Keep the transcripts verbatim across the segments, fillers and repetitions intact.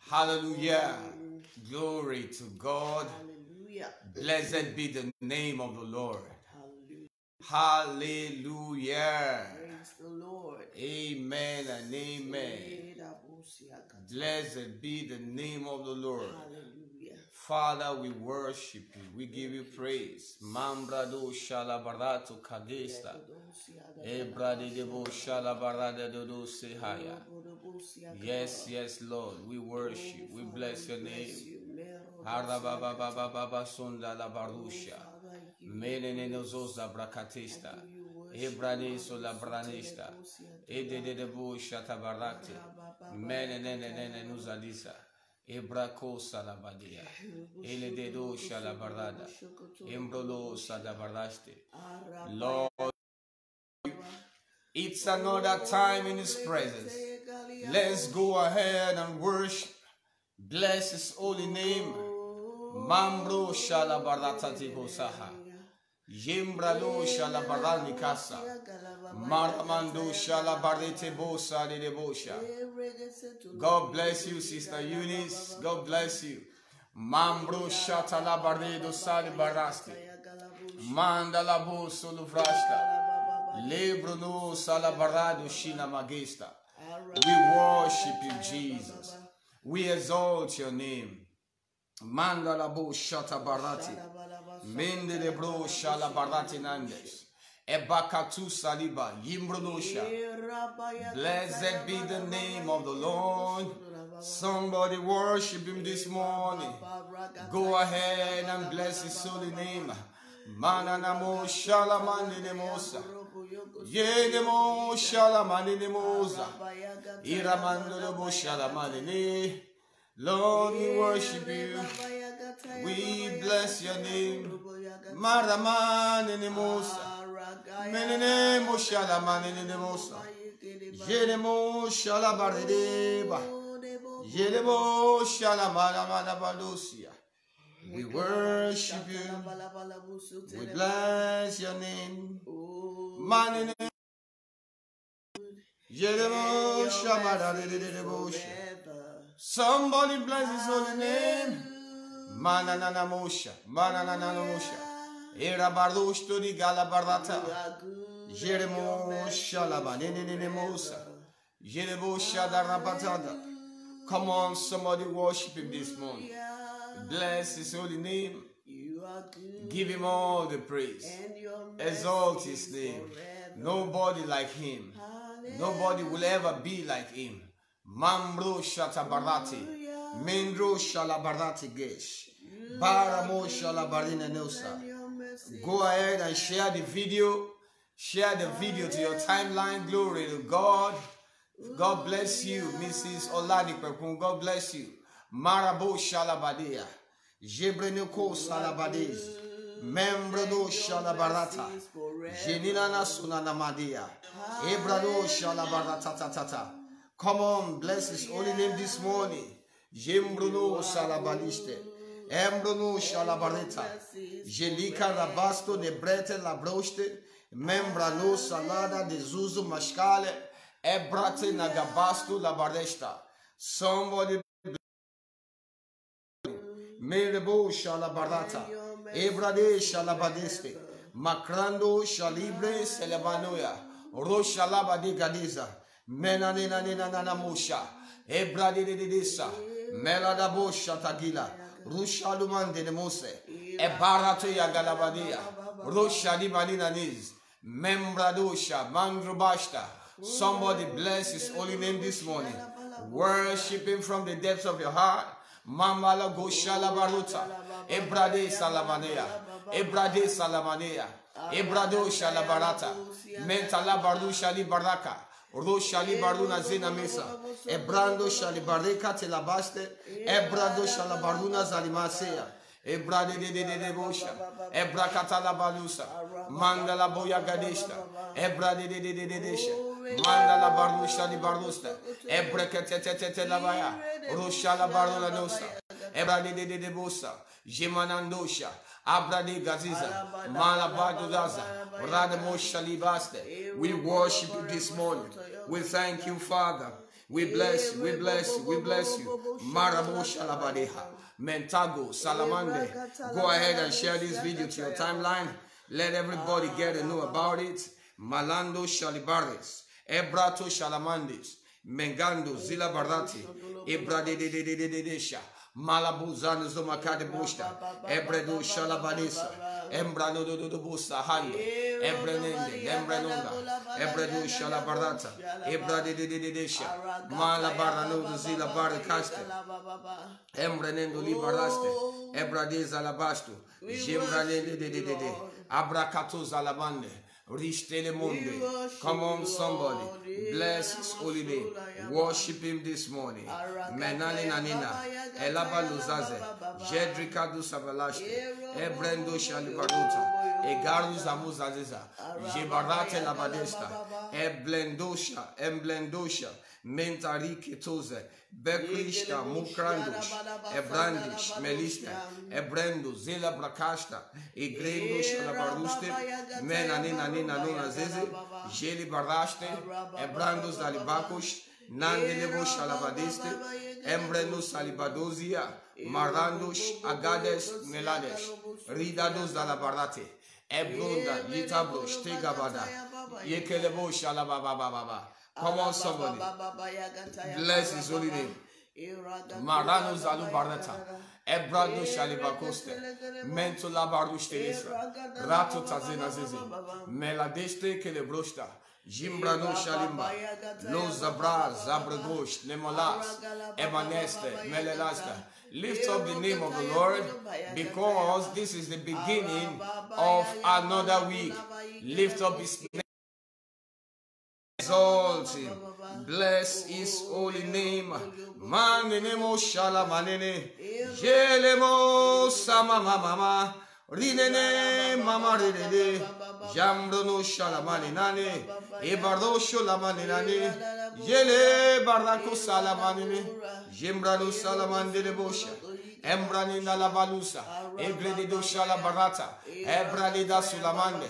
Hallelujah. Glory to God. Hallelujah. Blessed be the name of the Lord. Hallelujah. Hallelujah. Praise the Lord. Amen and amen. Blessed be the name of the Lord. Hallelujah. Father, we worship you. We give you praise. Mambrado shalabarato kadesta. Ebrade debo shalabarade dodo sehaya. Yes, yes, Lord. We worship. We bless your name. Harabababababa sonda la barusha. Menenenozoza brakatista. Ebrade sola branista. Ede debo shatabarate. Menenenene nuzadisa. Ebrako salabadia. Ele dedo shalabarada. Embrolo sadabaraste. Lord, it's another time in His presence. Let's go ahead and worship. Bless His holy name. Mambro shalabarata tibosaha. Yembralo shalabarani casa. Maramando shalabarete bosa de debosha. God bless you, Sister Eunice. God bless you. Mambro shatalabaredo salibarasti. Mandala bo soluvrashta. Lebrono salabarado shina magista. We worship you, Jesus. We exalt your name. Mandala bo shatabarati. Mende de bro shalabarati nandes. Ebakatu saliba yimbronosha. Blessed be the name of the Lord. Somebody worship Him this morning. Go ahead and bless His holy name. Mananamo shalamani nemosa. Yenemo shalamani nemosa. Iramandolo shalamani ne. Lord, we worship you. We bless your name. Maramani nemosa. Menene shalamani nemosa. Yenemo shalabaredeba. Yenemo shalamana manabalusia. We worship you. We bless your name. Manene. Yenemo shamadadedebosha. Somebody bless His holy name. Mananana mosha. Mananana mosha. Era bardosto di galabarata. Jeremo shalabanene mosa. Jerebo shadarabatada. Come on, somebody worship Him this morning. Bless His holy name. Give Him all the praise. Exalt His name. Nobody like Him. Nobody will ever be like Him. Mambro shatabarati. Mendro shalabarati gesh. Baramo shalabarina nosa. Go ahead and share the video. Share the video to your timeline. Glory to God. God bless you, Missus Oladipekun. God bless you. Marabo shalabadia. Jebrenoko salabades. Membrado shalabarata. Jenina sunana madia. Ebrado shalabarata tata. Come on, bless His holy name this morning. Jembruno salabaliste. Embruno shalabareta. Jelika rabasto de brete labroste. Membrano salada de zuzu mashkale. Ebrate nagabasto labaresta. Somebody Merebo shalabarata. Ebrade shalabadeste. Makrando shalibre selebanoya. Roshalabade gadiza. Menanena nena nana musha. Ebrade de desa. Melada bosha tagila. Rushaluman de mose. Ebarato ya galabadia. Roshali manina niz. Membradosha. Mangrobashta. Somebody bless His holy name this morning. Worship Him from the depths of your heart. Mamala goshala baruta. Ebrade salamanea. Ebrade salamanea. Ebrado shalabarata. Mentala baru shali baraka. Ro shali baruna zena mesa. Ebrando shali bareka telabaste. Ebrado shalabaruna zalimasea. Ebrade de de de de bosha. Ebrakata la balusa. Mandala boya gadeshta. Ebrade de de de de desha. Mandala barusha di barusta. Ebrekete te te te la baya. Rusha la barula nosa. Ebrade de de de bosa. Jemanandosha. Abrade gaziza. Malabadudaza. Radamosha libaste. We worship you this morning. We thank you, Father. We bless you, we bless you, we bless you. Marabo Shalabadeha, Mentago, Salamande. Go ahead and share this video to your timeline. Let everybody get to know about it. Malando Shalibares, Ebrato Shalamandis, Mengando Zila Barati, Ebra de de de de de de de Sha. Malabuzan Zomakade Bushta, Ebredo Shalabadisa, Embrano do Busta Hande, Ebrenende, Embrenonda, Ebredo Shalabarata, Ebra de de de de Sha, Malabarano Zila Barcaste, Embrenendo Libaraste, Ebra de Zalabasto, Jimbrande de de de de, Abracato Zalabande. Reach Telemonde. Come on, somebody. Bless his holy name. Worship him this morning. Menani Nanina. Elaba Luzaze. Jedrika du Sabalashte. Ebrendo Shalibaruta. Egaru Zamuzaziza. Jebarate Labadesta. Eblendosha. Emblendosha. Mentari Ketoze. Bekrishta. Mukrandush. Ebrandish. Melista. Ebrendo. Zela Brakashta. Egrendo Shalabaruste. Menanina. Nina Nuna Zeze, Jeli Baraste, Ebrandos Dalibacos, Nandelebo Shalabadiste, Embrendos Salibadozia, Marandos, Agades, Melades, Ridados Dalabarate, Ebrunda, Litabros, Tegabada, Yekelebo Shalabababa. Come on, somebody. Bless his holy name. Marano Zalu Barata, Ebrado Shalibacoste, Mentola Barustelisa, Rato Tazena Zeze, Meladeste Kelebrosta, Jimbrano Shalimba, Los Zabra, Zabragosh, Nemolas, Emaneste, Melelasta. Lift up the name of the Lord because this is the beginning of another week. Lift up his name. Exalt him. Bless his holy name. Manenemo shalamanene. Jelemo sama mama. Rinene mama rinene. Jambrono shalamanenane. Ebardo shalamanenane. Jele bardako salamanene. Jembrano salamandene bosha. Embranina la balusa. Egredo shalabarata. Ebranida sulamande.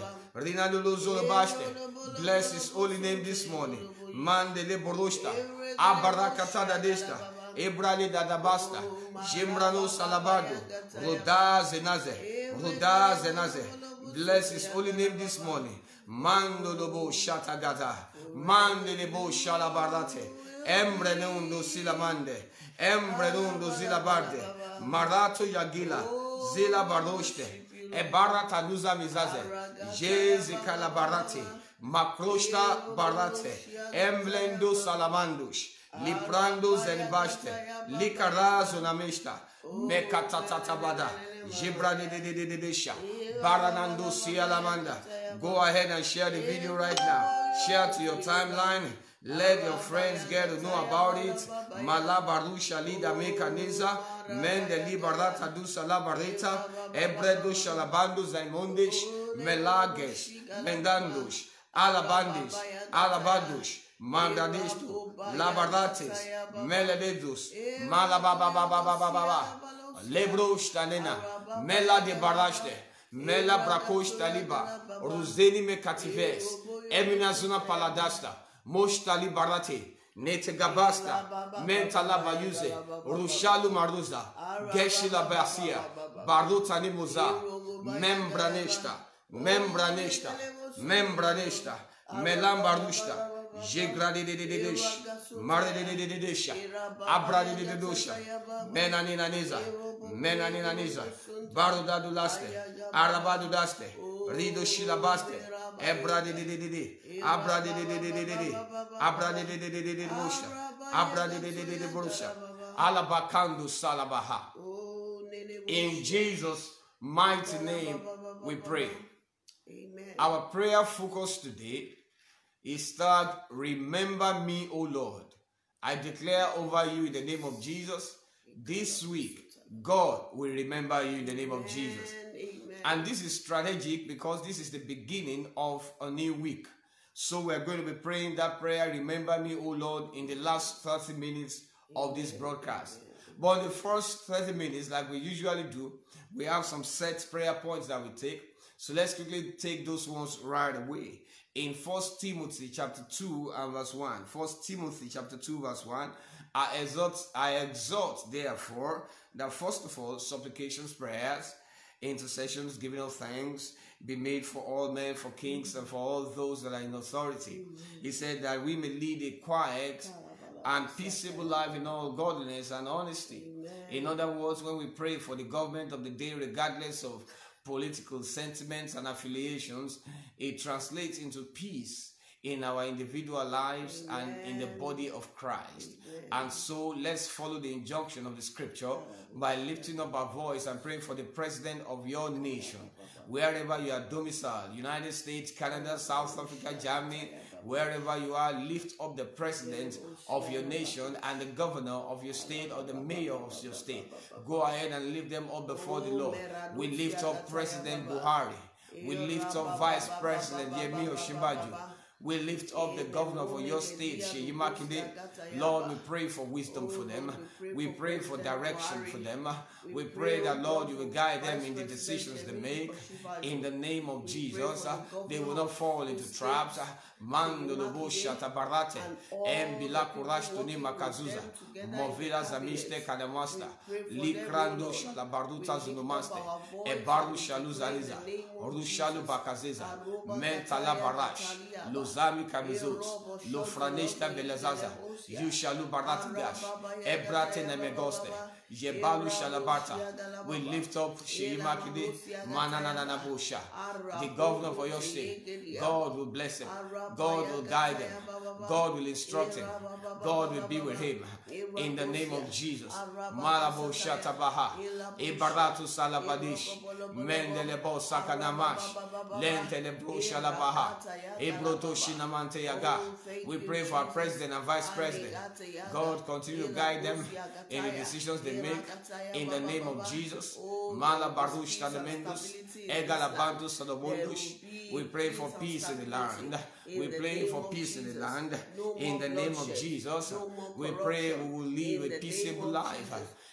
Bless his holy name this morning. Mandele Borosta, Abarakatada Desta, Ebrali Dadabasta, Jimbrano Salabado, Roda Zenaze, Roda Zenaze. Bless his holy name this morning. Mando Lobo Shatagata, Mandelebo Shalabarate, Embrenundo Silamande, Embrenundo Zilabarde, Marato Yagila, Zila Baroste. Ebarata Luza Mizaze, Jezi Kalabarate, Makroshta Barate, Emblendo Salamandush, Liprando Zenbaste, Likarazo Nameshta, Mekatatatabada, Jibrani de Desha, Baranando Sialamanda. Go ahead and share the video right now. Share to your timeline. Let your friends get to know about it. Malabarusha lida mekaniza. Mende liberata du salabareta. Ebredo shalabando zaimondish. Melages. Mendandush. Alabandis. Alabadush. Mandadisto. Labardates. Melededus. Malababababababa. Lebrosh tanena. Mela de baraste. Mela brakosh taliba. Ruzeni me katives. Eminazuna paladasta. Moshtali barate, nete gabasta, mentala bayuze, rushalu maruza, geshila basia, baruta nimuza, membraneshta, membraneshta, membraneshta, melambarushta, jegrade de de desh, mare de de de desha, abrade de de dosha, menanina niza, menanina niza, barudadu laste, arabadu daste, rido shilabaste. Ebra de de de de de, Abra de de de de de de, Abra de de de de de de Brosha, Abra de de de de de Brosha, Alabakando Salabaha. In Jesus' mighty name we pray. Our prayer focus today is that remember me, O Lord. I declare over you in the name of Jesus, this week, God will remember you in the name of Jesus. And this is strategic because this is the beginning of a new week. So we're going to be praying that prayer, remember me, O Lord, in the last thirty minutes of this broadcast. But in the first thirty minutes, like we usually do, we have some set prayer points that we take. So let's quickly take those ones right away. In First Timothy chapter two and verse one. First Timothy chapter two verse one. I exhort, I exhort therefore that first of all supplications, prayers, intercessions, giving of thanks be made for all men, for kings, and for all those that are in authority. He said that we may lead a quiet and peaceable life in all godliness and honesty. In other words, when we pray for the government of the day, regardless of political sentiments and affiliations, it translates into peace in our individual lives Amen. And in the body of Christ. Amen. And so let's follow the injunction of the scripture by lifting up our voice and praying for the president of your nation, wherever you are domiciled, United States, Canada, South Africa, Germany, wherever you are, lift up the president of your nation and the governor of your state or the mayor of your state. Go ahead and lift them up before the Lord. We lift up President Buhari. We lift up Vice President Yemi Osinbajo. We lift up the governor of your state, Seyi Makinde. Lord, we pray for wisdom for them. We pray for direction for them. We pray that, Lord, you will guide them in the decisions they make. In the name of Jesus, they will not fall into traps. Mandolobo shatabarate, embila kurash tuni makazuza, movila zamiste kadamasta, likrando shalabaruta zunumaste, ebaru shaluzaliza, rushalu bakazeza, mentala barash, lozami kamizot, lofraneshta belezaza, yushalu baratigash, ebrate nemegoste, yebalu shalabata. We lift up Seyi Makinde, manananabosha, the governor of your state. God will bless him. God will guide him. God will instruct him. God will be with him. In the name of Jesus. Malabo shatabaha. Ibaratu salabadish. Mendelebo sakanamash. Lentelebo shalabaha. Ibroto shinamante yaga. We pray for our president and vice president. God continue to guide them in the decisions they make. In the name of Jesus. Malabarush tadamendus. Egalabantus sadabundus. We pray for peace in the land. We pray for peace in the land. In the name of Jesus, we pray we will live a peaceable life.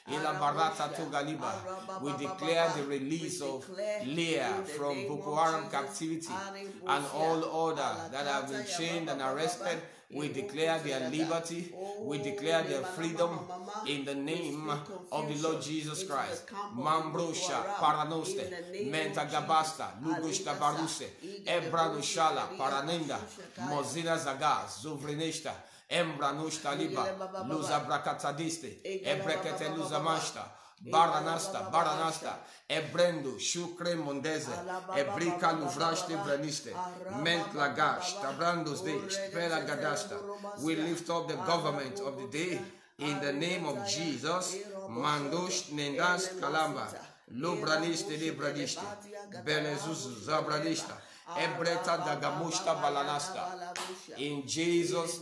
We declare the release of Leah from Boko Haram captivity and all others that have been chained and arrested. We declare their liberty. We declare their freedom in the name of the Lord Jesus Christ. Mambrosha, Paranoste, Mentagabasta, Lugushta Baruse, Ebranushala, Paranenda, Mozina Zaga, Zovreneshta, Embranushta Liba, Luza Brakatadiste, Ebrekete Luzamashta, Baranasta, Baranasta, Ebrendo, Shukre Mondeze, Ebrika Luvrashte Braniste, Mentlagash, Tabrandos de, Spela Gadasta. We lift up the government of the day in the name of Jesus. Mandosh Nendas Kalamba, Lubraniste de Bradiste, Belezus Zabradista, Ebreta Dagamushta Balanasta. In Jesus'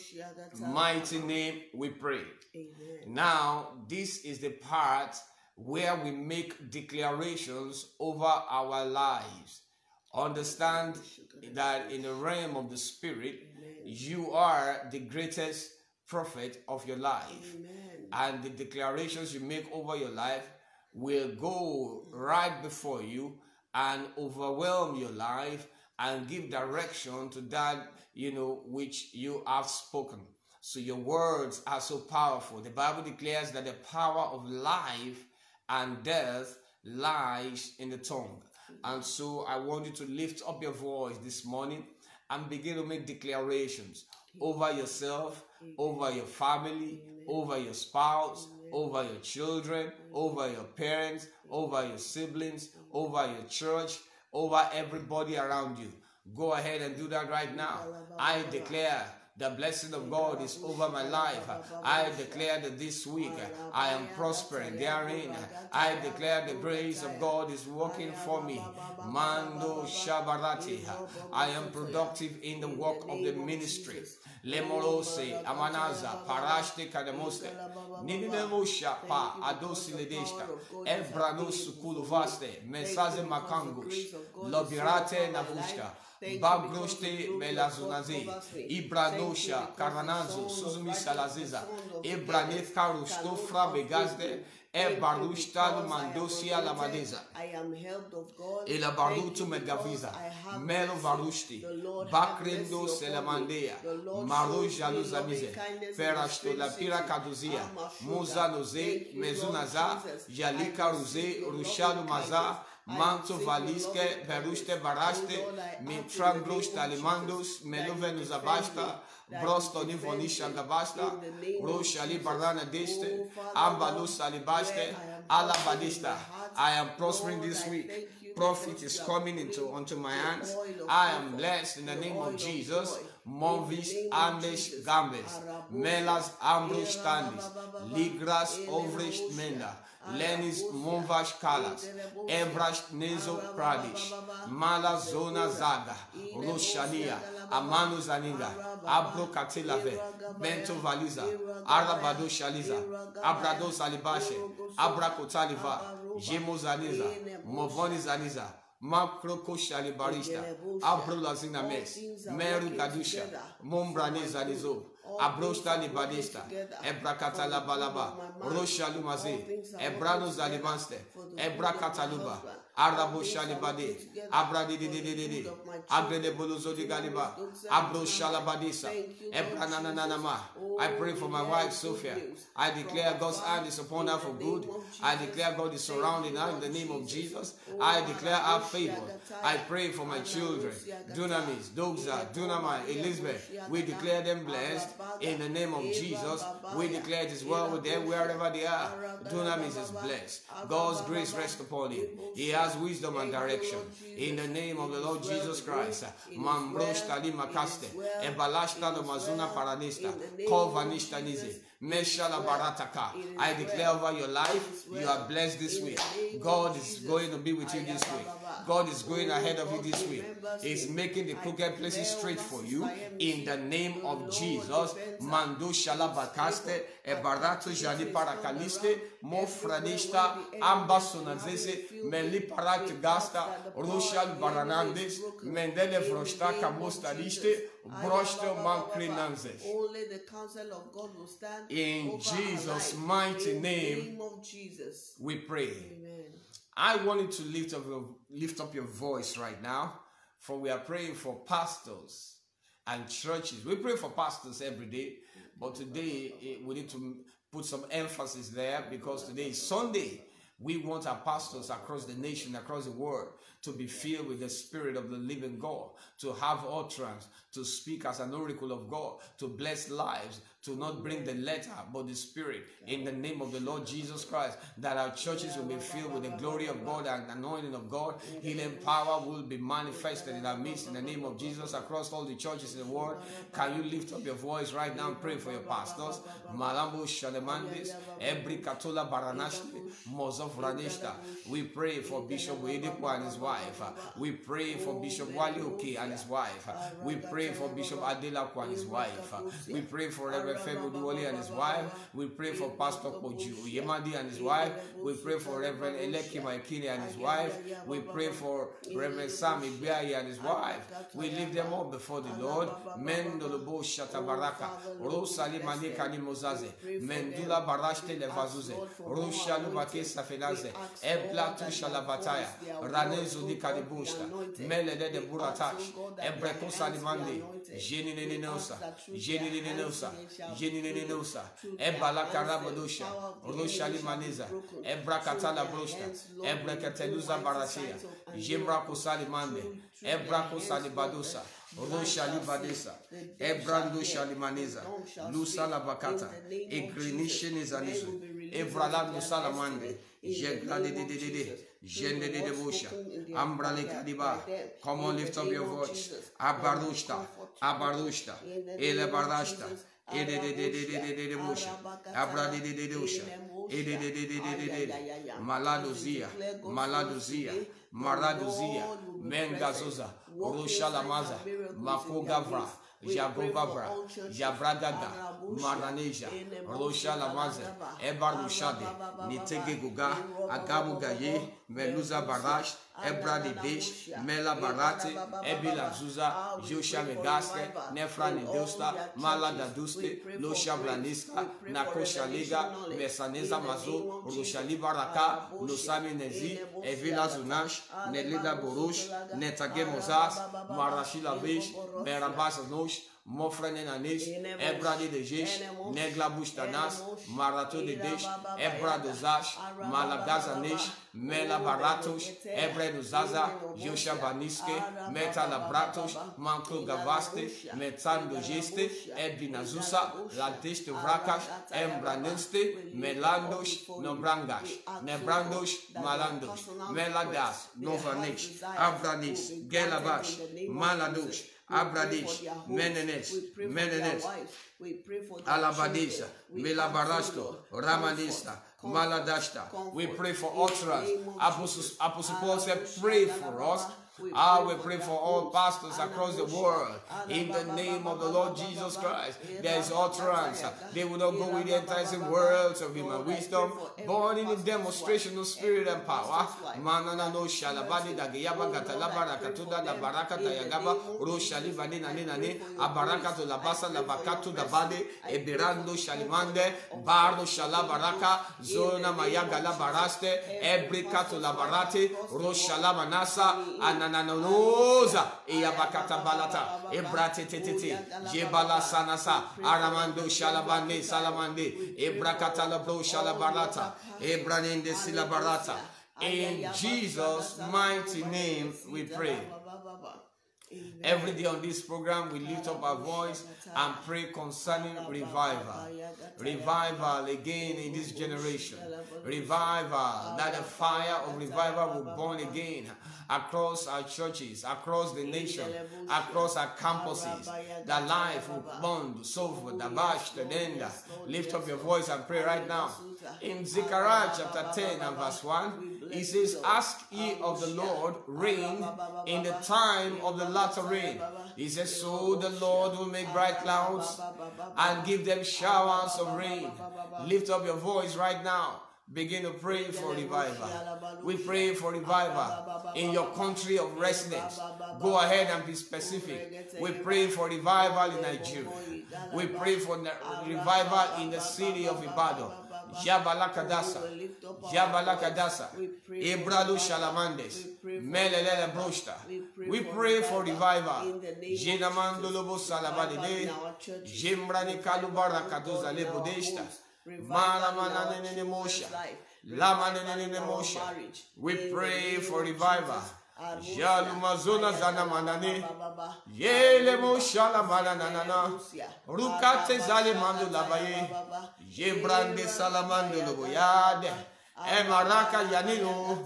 mighty name we pray. Amen. Now, this is the part where we make declarations over our lives. Understand that in the realm of the Spirit, Amen. You are the greatest prophet of your life. Amen. And the declarations you make over your life will go right before you and overwhelm your life and give direction to that, you know, which you have spoken. So your words are so powerful. The Bible declares that the power of life and death lies in the tongue. And so I want you to lift up your voice this morning and begin to make declarations over yourself, over your family, over your spouse, over your children, over your parents, over your siblings, over your church, over everybody around you. Go ahead and do that right now. I declare the blessing of God is over my life. I declare that this week I am prospering therein. I declare the grace of God is working for me. Mando Shabarati. I am productive in the work of the ministry. Lemorose, Amanaza, Parashte Kademoste, Nidinemusha, Pa, Adosi Ledesta, Elbranus Kuluvaste, Mesaze Makangush, Lobirate Navushka, Bagroste Melazunaze, Ibranosha, Karanazo, Suzumi Salaziza, Ebraneth Karusto Frabegazde, Ebarushta Mandosia Lamadeza. I am helped of God. E la barutu megaviza, melo varushti, bakrendo selamandea, maro jaluzamize, perashto la pira kaduzia, muza noze, mezunaza, jalika ruze, rushalu maza, manto valiske, perushte baraste, mitranglosh talimandos, meluvenus abasta, brosto nivonisha gabasta, roshali barana deste, ambalus alibaste, alabadista. I am prospering this week. Profit is coming into onto my hands. I am blessed in the name of Jesus. Movis Andes Gambes, Melas Ambrush Standis, Ligras Ovrish Menda, Lenis Monvash Kalas, Ebrash Nezo Pradish, Mala Zona Zaga, Roshania, Amanu Zaninga, Abro Katilave, Bento Valiza, Arabado Shaliza, Abrado Salibashe, Abrakotaliva, Jemo Zaniza, Movoni Zaniza, Makroko Shalibarista, Abrola Zinames, Meru Gadusha, Mombrane Zanizo, Abrosta Libadista, Ebrakata Labalaba, Roshalumaze, Ebrano Zalibanste, Ebrakataluba, Arabo Shalibade, Abradi de Agrede Boluzo de Galiba, Abro Shalabadisa, Ebranananama. I pray for my wife Sophia. I declare God's hand is upon her for good. I declare God is surrounding her in the name of Jesus. I declare her favor. I pray for my children, Dunamis, Dogza, Dunamis, Elizabeth. We declare them blessed in the name of Jesus. We declare it is well with them wherever they are. Dunamis is blessed. God's grace rests upon him. He has wisdom and direction. In the name of the Lord Jesus Christ. Mambrosh Tali Makaste, Ebalashta do Mazuna Paranista, Kovanishta Nize, Meshala Barataka. I declare over your life, you are blessed this week. God is going to be with you this week. God is going ahead of you this week. He's making the crooked places straight for you. In the name of Jesus. Mando Shalabakaste, Ebarato Jali Parakaliste, Mofranista, Ambasonazese, Meli Parat Gasta, Roshal Baranandes, Mendele Vrosta Kamostaliste, Brosto Mankrinanzes. Only the counsel of God will stand. In Jesus' mighty name, we pray. Amen. I want you to lift up your lift up your voice right now, for we are praying for pastors and churches. We pray for pastors every day, but today we need to put some emphasis there because today is Sunday. We want our pastors across the nation, across the world, to be filled with the Spirit of the living God, to have utterance, to speak as an oracle of God, to bless lives, to not bring the letter, but the Spirit, in the name of the Lord Jesus Christ, that our churches will be filled with the glory of God and anointing of God. Healing power will be manifested in our midst, in the name of Jesus, across all the churches in the world. Can you lift up your voice right now and pray for your pastors? Malambo Shalemandes, Ebri Katola Baranashti, Mozof Raneshta. We pray for Bishop Wedepo and his wife. We pray for Bishop Walioke and his wife. We pray for Bishop Adelako and his wife. We pray for Reverend Febo Duwole and his wife. We pray for Pastor Koju Yemadi and his wife. We pray for Reverend Eleki Maikini and his wife. We pray for Reverend Sam Ibiayi and his wife. We lift them up before the Lord. Mendolobo Shatabaraka, Rosali Manika Nimozaze, Mendula Barashte Levazuze, Roshalu Bake Safenaze, Eblatu Shalabataya, Ranezo Nikadibushta, Melede de Buratash, Ebreko Salimande, Jenininosa, Jenininosa, Jenininosa, Ebalakarabadosa, Roshali Maniza, Ebrakatala Brosta, Ebrakateluza Barasia, Jembrako Salimande, Ebrako Salibadosa, Roshali Badesa, Ebrando Shalimaneza, Lusala Bakata, Egrinishin is Anizu, Evralando Salamande, Jeglade de de de, Jende de Bosha, Ambrale Kadiba. Come on, lift up your voice. Abarushta, Abarushta, Ele Barashta, Ede de de de de de de Bosha, Abrade de de Dosha, Ede de de de de de, Maladozia, Maladozia, Maradozia, Mengazoza, Roshalamaza, Makogavra, Jabrovabra, Jabragaga, Maraneja, Roshalamaza, Ebarushade, Nitege Guga, Agabu Gaye, Meluza Barash, Ebra de Dish, Mela Barate, Ebila Zuza, Josha Megaske, Nefra Nedosta, Mala Daduste, Losha Blaniska, Nakosha Liga, Mesaneza Mazo, Roshali Baraka, Nosami Nezi, Evila Zunash, Nelida Borush, Netage Mozas, Marashila Bish, Merabas Nosh, Mofrene Nanesh, Ebra de Dejesh, Negla Bushtanas, Marato de Desh, Ebra de Zash, Malagaza Nesh, Mela Baratosh, Ebre de Zaza, Yosha Baniske, Meta Labratos, Manko Gavaste, Metan de Geste, Ebinazusa, Ladesh de Vrakash, Embraneste, Melandosh, Nobrangash, Nebrandosh, Malandosh, Meladas, Novanesh, Abranis, Gelabash, Maladosh, Abradish, Menenes, Menenes, Alabadisha, Milabarasto, Ramanista, Maladashta. We pray for utterance. Apostle, Apostle Paul said, pray for us. I will pray for all pastors across the world. In the name of the Lord Jesus Christ, there is utterance. They will not go with the enticing words of human wisdom, born in the demonstration of spirit and power. Manana no shalabadi da gayaba gatalaba rakatuda da baraka tayagaba roshali vani nani nani abaraka to la basa la bakatu da bade ebirando shalimande bardo shalabaraka zona mayaga la baraste ebrika to la barate roshala manasa ana Nananoza, Eyabakata Balata, Ebrate Tete, Jebala Sanasa, Aramando Shalabande, Salamande, Ebrakata Labro Shalabarata, Ebraninde Silabarata. In Jesus' mighty name we pray. Amen. Every day on this program, we lift up our voice and pray concerning revival. Revival again in this generation. Revival, that the fire of revival will burn again across our churches, across the nation, across our campuses. That life will burn, Sophia, Dabash, Tedenda. Lift up your voice and pray right now. In Zechariah chapter ten and verse one, it says, ask ye of the Lord rain in the time of the latter rain. He says, so the Lord will make bright clouds and give them showers of rain. Lift up your voice right now. Begin to pray for revival. We pray for revival in your country of residence. Go ahead and be specific. We pray for revival in Nigeria. We pray for revival in the city of Ibadan. Jabalakadasa, Jabalakadasa, Ebrado Shalamandes, Melele Brosta. We pray for revival. Jenamando Lobo Salabade, Jembrani Kalubara Kadoza Lebodesta, Malamanane Mosha, Lamanane Mosha. We pray for revival. Jalumazona Zana Manane, Yele Moshala Manana, Rukate Zalimando Labaye, Jebrande Salamando Loboyade, Emaraka Yanino,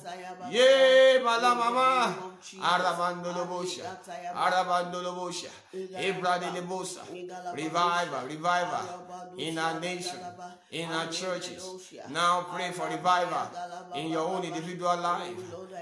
Ye Malamama, Arabando Lobosha, Arabando Lobosha, Ebrade Lebosa, revival, revival in our nation, in our churches. Now pray for revival in your own individual life.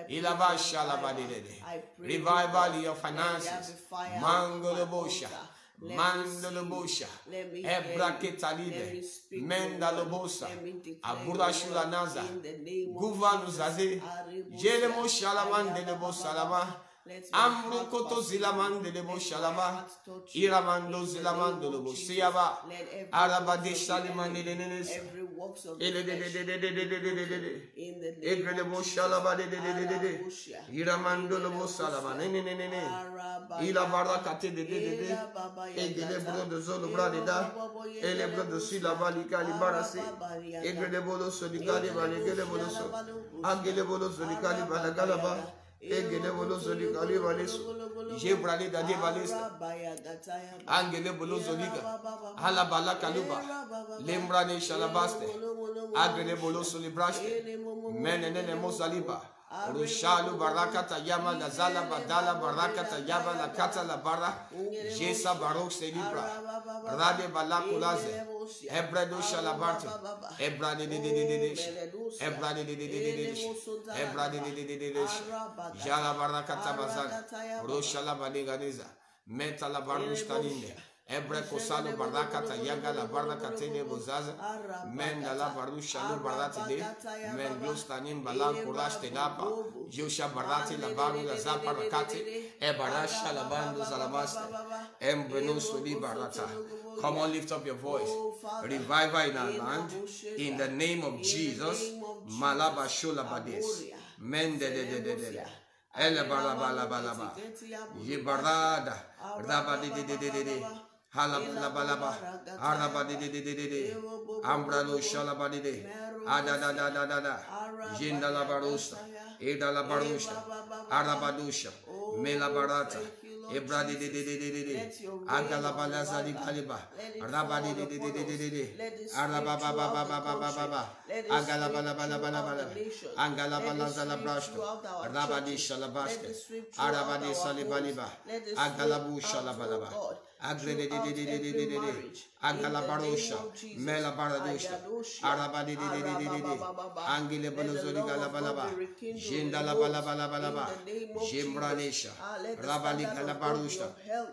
Revival in your finances. Mangolobosha. Mandolobosha, Ebraketalibe, Mendalobosa, Aburashula Naza, Guvanuzaze, Jelemo Shalaman de Lebo Salama, Ambrokoto Zilaman de Lebo Shalama, Iramando Zilamando Lobo Siaba, Arabade Shaliman de Nenes, Egrebo Shalaba de Iramando Lobo Salama, Nene, Ila Barakate de Egelebro de Zolo Bradida, Elebro de Sila Valika Libarase, Egelebolo Solicali Valegeleboloso, Angelebolo Solicali Valagalaba, Egelebolo Solicali Valeso, Jebrali da de Valesa, Angelebolo Soliga, Alabala Kaluba, Lembrane Shalabaste, Agelebolo Solibraste, Menene Mosaliba. Rushalu barakata yama lazala badala barakata yama la kata la bara jesa barok selibra rade balakulaze ebredo shalabarte ebrade de de de de ebrade de de de de ebrade de de de de jala barakata bazan rushala baliganiza meta la barush taninde Ebre kosalo baraka tayaga la baraka tene bozaza. Menda la barusha lo barati de. Mendos tanim balan kurash te lapa. Yosha barati la baru la zapa rakate. Ebarasha la bando zalamaste. Embrenos li barata. Come on, lift up your voice. Revival in our land. In the name of Jesus. Malaba shola bades. Mende de de de de de. Ele balaba la balaba. Yibarada. Rabadi de de de de de. Halabalaba. Arabadi de de de de de. Ambrano shalabadi de. Ada da da da da da. Jinda la barusta. Eda la barusta. Arabadusha. Mela barata. Ebradi de de de de de de. Agala balaza di kaliba. Rabadi de de de de de de. Arababa baba baba baba. Agala bala bala bala bala. Angala balaza la brasto. Rabadi shalabaste. Arabadi salibaliba. Agala bu shalabalaba. Agre de de de de de de de de. Angala barosha. Mela baradusha. Arabadi de de de de de de. Angile balozori galabalaba. Jinda la bala bala bala. Jimbranisha. Rabali galabarusha.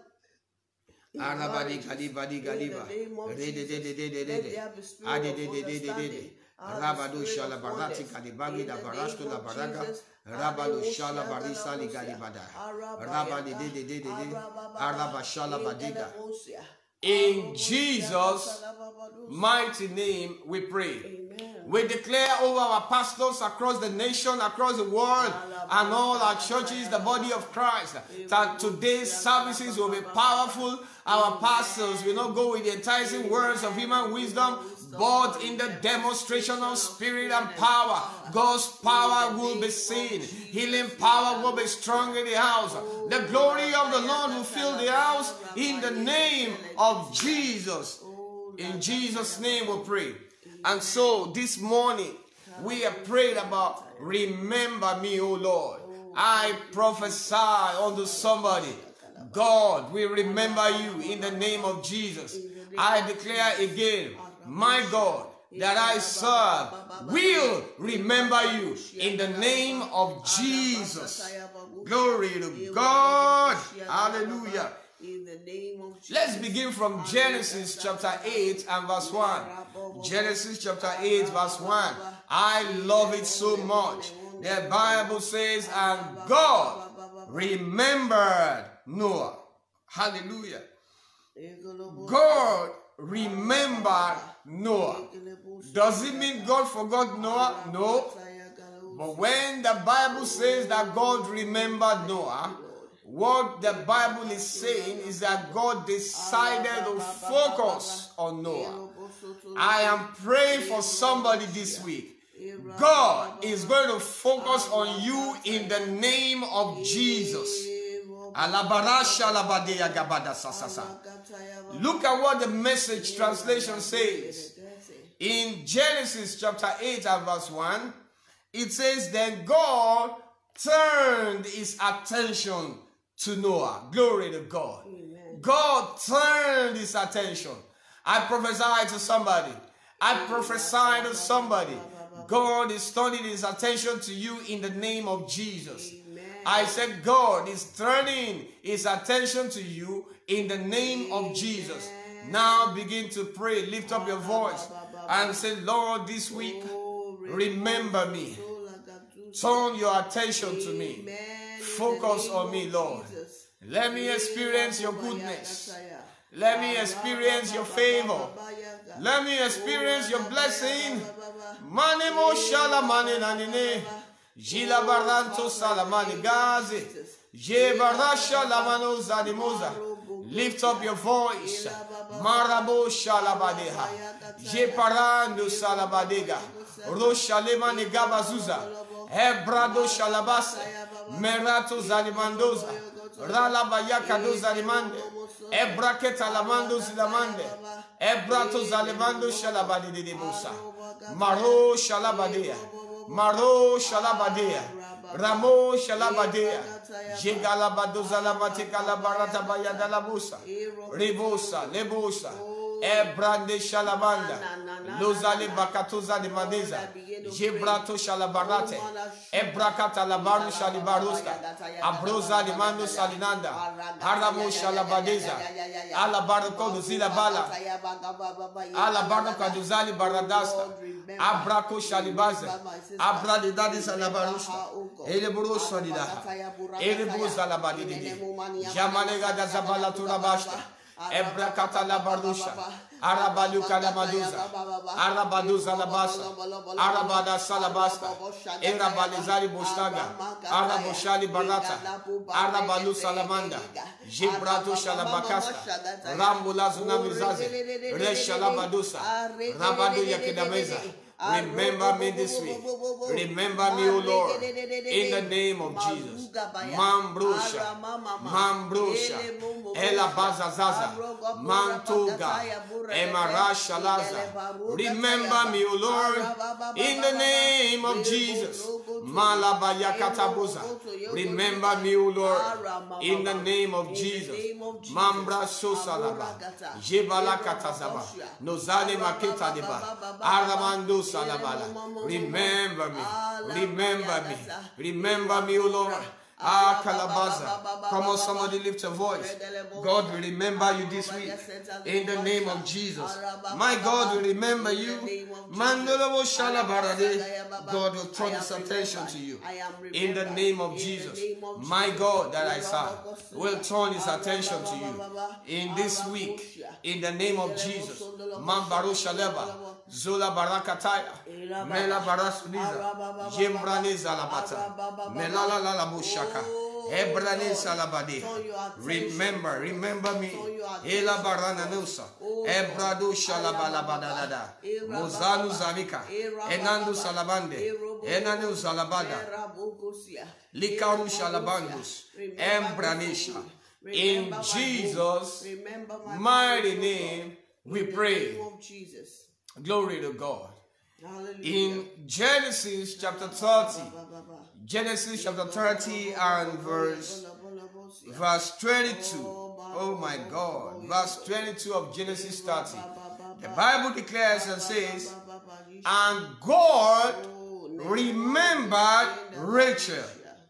Arabadi galibadi galiba. Rede de de de de de de. Ade de de de de de de. Rabadusha la barati galibagi da barasto la baraga. Rabadusha la barisa li galibada. Rabadi de de de de de. Arabashala badiga. In Jesus' mighty name we pray. Amen. We declare over our pastors across the nation, across the world, and all our churches, the body of Christ, that today's services will be powerful. Our pastors will not go with the enticing words of human wisdom, but in the demonstration of spirit and power. God's power will be seen. Healing power will be strong in the house. The glory of the Lord will fill the house in the name of Jesus. In Jesus' name we pray. And so this morning we have prayed about remember me, O Lord. I prophesy unto somebody. God will remember you in the name of Jesus. I declare again, my God that I serve will remember you in the name of Jesus. Glory to God. Hallelujah. In the name of Jesus. Let's begin from Genesis chapter eight and verse one. Genesis chapter eight verse one. I love it so much. The Bible says, and God remembered Noah. Hallelujah. God remembered Noah. Does it mean God forgot Noah? No. But when the Bible says that God remembered Noah, what the Bible is saying is that God decided to focus on Noah. I am praying for somebody this week. God is going to focus on you in the name of Jesus. Look at what the Message translation says. In Genesis chapter eight and verse one, it says, then God turned his attention to Noah. Glory to God. Amen. God turned his attention. I prophesy to somebody. I prophesy to somebody. God is turning his attention to you in the name of Jesus. Amen. I said God is turning his attention to you in the name of Jesus. Now begin to pray. Lift up your voice and say, Lord, this week, remember me. Turn your attention to me. Focus on me, Lord. Let me experience your goodness. Let me experience your favor. Let me experience your blessing. Manemo shalamane nanine. Jila baranto salamane gazi. Je barasha lamano zanimoza. Lift up your voice. Marabo shalabadeha. Je parando salabadega. Roshalema negabazuza. Hebrado shalabase. Merato zalimandoza. Ralabayaka do zalimande. Ebraketa lamando zilamande. Ebrato zalimando shalabadi de debusa. Maro shalabadea. Maro shalabadea. Ramo shalabadea. Jegalabado zalabate kalabarata bayada labusa. Rebosa, lebosa. Ebrande Shalabanda, Lozale Bakatuza de Madeza, Jebrato Shalabarate, Ebrakata Labaru Shalibarusta, Abroza Limando Salinanda, Haramo Shalabadeza, Alabarco Duzila Bala, Alabarco Duzali Baradasta, Abraco Shalibaza, Abra de Dadis Alabarusta, Eleburu Solida, Elebus Alabadi, Jamalega da Zabala Turabasta, Ebrakata Labarusha, Arabaluka Lamaduza, Arabaduza Labasa, Arabada Salabasta, Erabalizari Bustaga, Araboshali Barata, Arabalu Salamanda, Jibrato Shalabakasta, Rambula Zunamizaze, Reshalabadusa, Rabadu Yakidameza. Remember me this week. Remember me, O Lord, in the name of Jesus. Mambrusha, Mambrusha, Ela Bazazaza, Mantoga, Emarasha Laza. Remember me, O Lord, in the name of Jesus. Malabayakatabuza. Remember me, O Lord, in the name of Jesus. Mambra Sosalaba, Jebala Katazaba, Nozale Maketa Deba, Aramando Salabala. Remember me, remember me, remember me, O Lord. Ah, Calabaza. Come on, somebody lift your voice. God will remember you this week. In the name of Jesus. My God will remember you. Mandolobo Shalabarade. God will turn his attention to you. In the name of Jesus. My God that I serve will turn his attention to you. In this week. In the name of Jesus. Mambaro Shaleba. Zola Barakataya. Mela Barasuliza. Jembraniza Labata. Melala Lalabushaka. Ebrane Salabadi. Remember, remember me. Ela Barana Nusa. Ebrado Shalabalabadada. Mozanu Zanika. Enandu Salabande. Enanu Salabada. Likaru Shalabandus. Embranisha. In Jesus' mighty name we pray. Glory to God. In Genesis chapter thirty, Genesis chapter thirty and verse, verse twenty-two. Oh my God. Verse twenty-two of Genesis thirty. The Bible declares and says, and God remembered Rachel,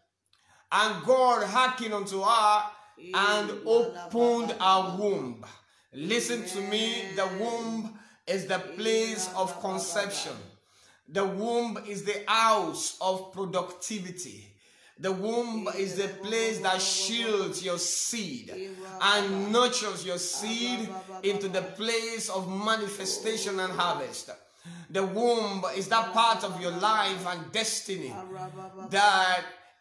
and God hearkened unto her and opened her womb. Listen to me, the womb is the place of conception. The womb is the house of productivity. The womb is the place that shields your seed and nurtures your seed into the place of manifestation and harvest. The womb is that part of your life and destiny that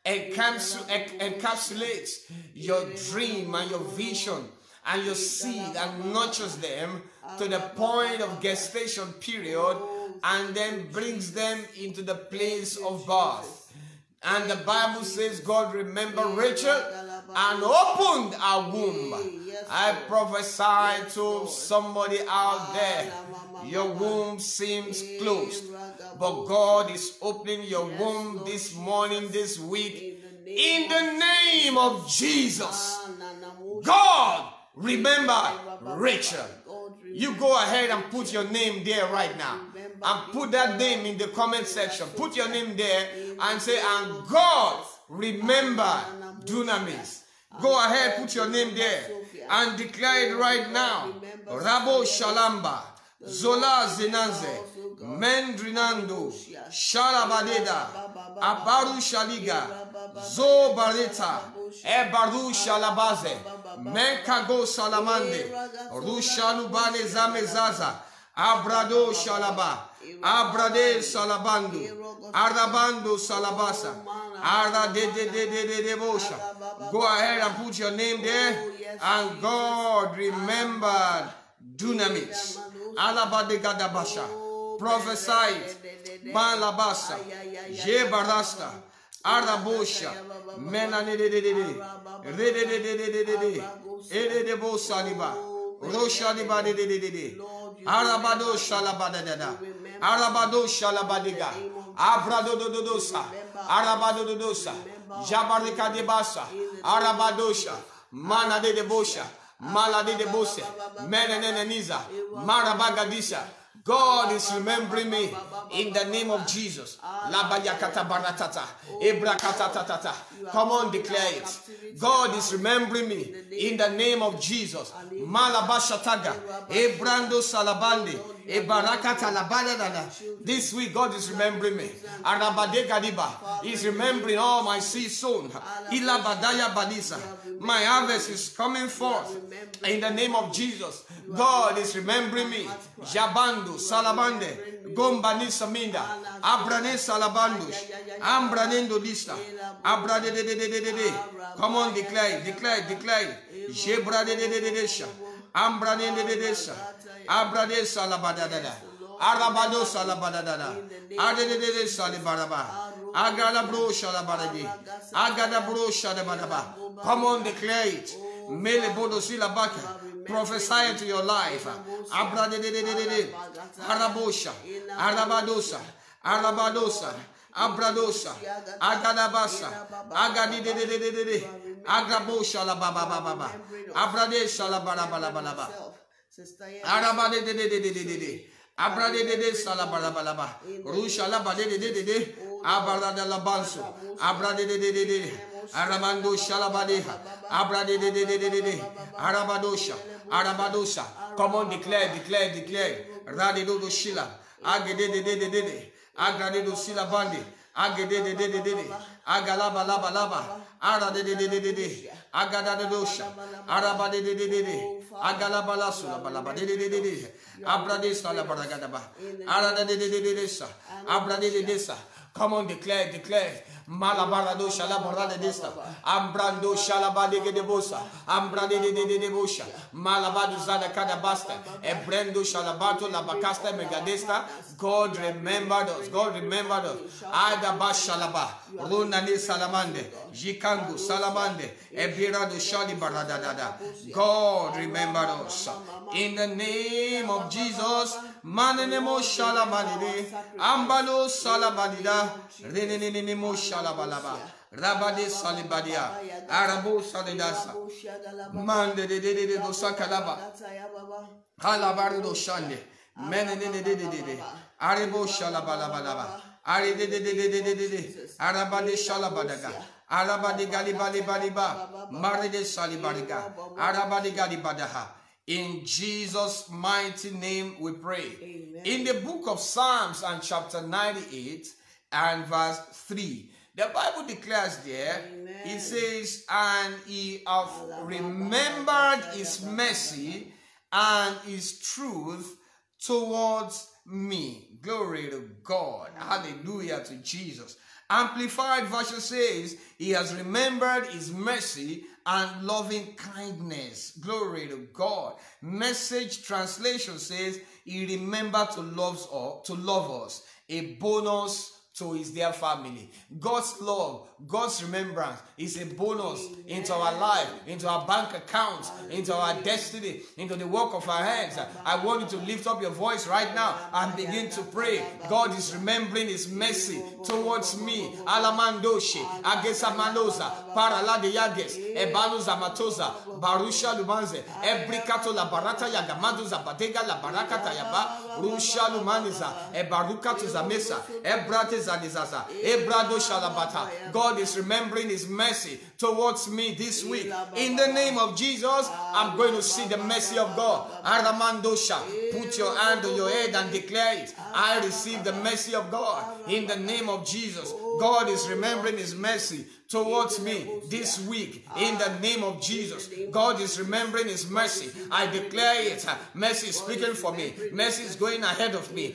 encapsulates your dream and your vision and your seed and nurtures them to the point of gestation period and then brings them into the place of birth. And the Bible says God remembered Rachel and opened her womb. I prophesy to somebody out there, your womb seems closed, but God is opening your womb this morning, this week, in the name of Jesus. God remember Rachel. You go ahead and put your name there right now. And put that name in the comment section. Put your name there and say, and God remember Dunamis. Go ahead, put your name there and declare it right now. Rabo Shalamba, Zola Zinanze, Mendrinando, Shalabadeda, Abaru Shaliga, Zo Bareta, Ebaru Shalabaze, Menkago Salamande, Rushalubane Zamezaza, Abrado Shalaba, Abrade Salabandu, Arabando Salabasa, Ara de de de de de de Bosha. Go ahead and put your name there. And God remembered Dunamis. Alabade Gadabasha. Prophesied. Malabasa. Jebarasta. Arabosha. Menane de de de de. Rede de de de de de de. Ede de Bosaliba. Roshaliba de de de de de. Arabado Shalabadada. Arabado Shalabadiga. Abrado Dodosa. Arabado Dodosa. Jabarika de Basa. Arabadosha. Mana de Bosha. Malade de Bose, Meneneniza, Marabagadisha. God is remembering me in the name of Jesus. Labayakata baratata, Ebrakatatatata. Come on, declare it. God is remembering me in the name of Jesus. Malabashataga, Ebrando Salabande, Ebarakata Labadana. This week, God is remembering me. Arabade Gadiba is remembering all my seed sown. Ilabadaya Balisa. My harvest is coming forth in the name of Jesus. God is remembering me. Jabando, Salabande, Gombani Saminda, Abrane Salabandush, Ambranendo Lista, Abrade de de de de de. Come on, declare, declare, declare. Jebrade de de de de sha, Ambrane de de de sha, Abrade Salabadada, Arabado Salabadada, Ade de de de Salibaraba, Agada Bro Shalabadi, Agada Bro Shadabadaba. Come on, declare it. Mele Bodo Silabaka. Prophesy to your life. Arabosha, Arabadosa, Arabadosa, Abradosa, Agadabasa, Agadi, Agrabosha la Baba Baba, Abradesha la Balabalaba, Arabade, Abrade de Salabalabalaba, Rusha la Bade de Abarada la Banso, Abrade de Aramando Shalabadeha, Abrade de Arabadosha, Arabadosa. Come on, declare, declare, declare. Radido Shila, Agade de de de de, Agradido Sila Bandi, Agade de de de de, Agalaba Laba Laba, Ara de de de de de, Agada de Dosha, Arabade de de de, Agalabala Sula Balaba de de de de, Abrade Sala Baragadaba, Ara de de de de, Abrade de Desa. Come on, declare, declare. Malabarado Shalabarada Desta, Ambrando Shalabade de Bosa, Ambrade de de Bosha, Malabado Zada Kadabasta, Ebrendo Shalabato Labacasta Megadesta. God remembered us, God remembered us. Adaba Shalaba, Runani Salamande, Jikangu Salamande, Ebirado Shalibaradada. God remembered us. In the name of Jesus, Manenemo Shalamande, Ambalo Salabanida, Renenemo Shalabalaba, Rabade Salibadia, Arabo Salidasa, Mande de de de Dosakalaba, Halabarido Shande, Menene de de de, Arabo Shalabalabalaba, Ari de de de de de de, Arabade Shalabadaga, Arabade Galibali Baliba, Maride Salibariga, Arabade Galibadaha. In Jesus' mighty name we pray. Amen. In the book of Psalms and chapter ninety-eight and verse three, the Bible declares there, Amen. It says, and he hath remembered his mercy and his truth towards me. Glory to God. Hallelujah to Jesus. Amplified version says, he has remembered his mercy and loving kindness. Glory to God. Message translation says, he remembered to love us, to love us. A bonus to his dear family. God's love, God's remembrance is a bonus into our life, into our bank accounts, into our destiny, into the work of our hands. I want you to lift up your voice right now and begin to pray. God is remembering his mercy towards me. Alamandoshe, Agesa Maloza, Parala de Yages, Ebaluza Matoza, Barusha Lumanze, Ebrikato la Barata Yagamaduza Batega la Barakata Yaba, Rusha Lumaniza, Ebaruka to Zamesa, Ebrate God is remembering his mercy towards me this week. In the name of Jesus, I'm going to see the mercy of God. Aramandosha, put your hand on your head and declare it. I receive the mercy of God. In the name of Jesus, God is remembering his mercy towards me this week. In the name of Jesus, God is remembering his mercy. I declare it. Mercy is speaking for me. Mercy is going ahead of me.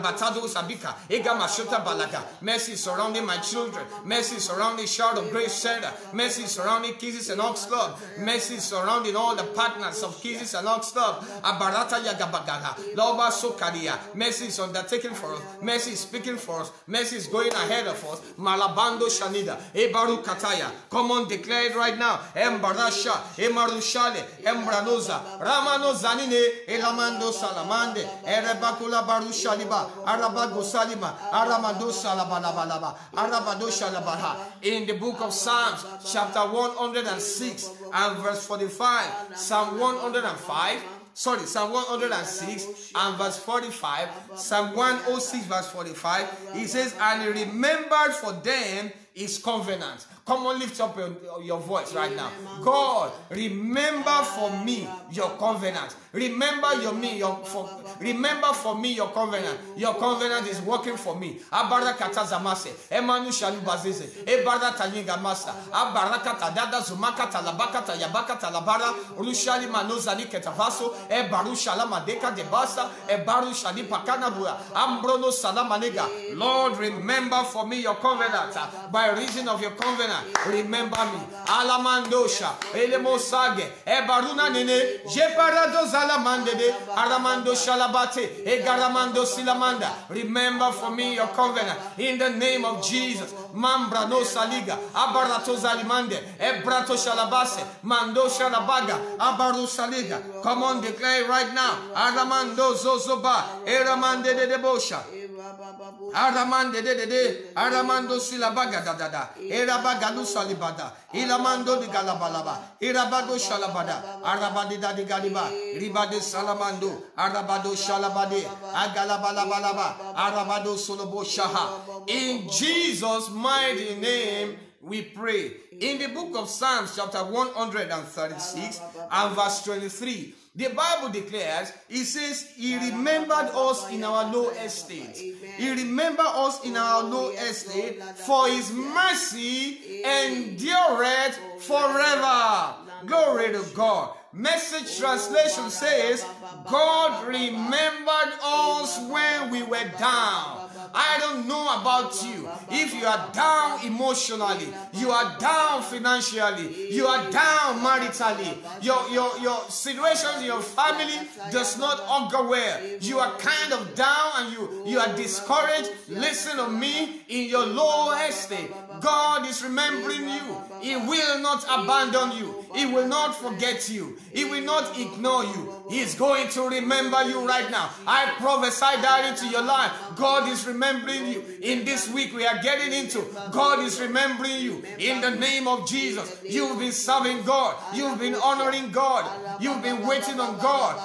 Mercy is surrounding my children. Mercy is surrounding Shout of Grace Center. Mercy is surrounding Kisses and Ox Club. Mercy is surrounding all the partners of Kisses and Ox Club. Abarata Yagabagaga, Loba Sokadia. Mercy is undertaking for us. Mercy is speaking for us. Mercy is going ahead of us. Malabando Shanida, Ebaru Kataya. Come on, declare it right now. Embarasha, Emarushale, Embranoza, Ramano Zanine, Elamando Salamande, Erebakula Barushaliba, Arabago Salima, Aramando Salamande. In the book of Psalms, chapter one hundred six and verse forty-five, Psalm one hundred five, sorry, Psalm one hundred six and verse forty-five, Psalm one oh six verse forty-five, he says, and he remembered for them his covenant. Come on, lift up your, your voice right now. God, remember for me your covenant. Remember your me, your for, remember for me your covenant. Your covenant is working for me. Abarakata zamase, emanu shalubazeze, ebarata lingamasa, abarakata dada zumakata labakata yabakata labara, rushali manozali ketavaso, ebarushala madeka debasa, ebarushali pakanabura, ambrono salamanega. Lord, remember for me your covenant. By reason of your covenant, remember me. Alamandosha, Elemosage, Ebaruna Nene, Jeparado Zalamande, Aramando Shalabate, Egaramando Silamanda. Remember for me your covenant in the name of Jesus. Mambra no Saliga, Abarato Zalimande, Ebrato Shalabase, Mando Shalabaga, Abaru Saliga. Come on, declare right now. Aramando Zozoba, Eramande de Debosha. Aramande de de de, Aramando Silabaga da da da, Erabagalu Salibada, Ilamando de Galabalaba, Irabado Shalabada, Arabadi da de Galiba, Ribade Salamando, Arabado Shalabade, Agalabalabalaba, Arabado Solobo Shaha. In Jesus' mighty name we pray. In the book of Psalms, chapter one hundred thirty-six and verse twenty-three, the Bible declares, it says, he remembered us in our low estate. He remembered us in our low estate, for his mercy endureth forever. Glory to God. Message translation says, God remembered us when we were down. I don't know about you. If you are down emotionally, you are down financially, you are down maritally, your, your, your situation in your family does not augur well, you are kind of down and you, you are discouraged, listen to me, in your low estate, God is remembering you. He will not abandon you. He will not forget you. He will not ignore you. He is going to remember you right now. I prophesy that into your life. God is remembering you. In this week we are getting into, God is remembering you. In the name of Jesus, you've been serving God. You've been honoring God. You've been waiting on God.